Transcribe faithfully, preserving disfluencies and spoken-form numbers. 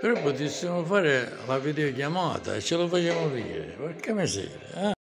Però potessimo fare la videochiamata e ce lo facciamo vedere, porca miseria, eh?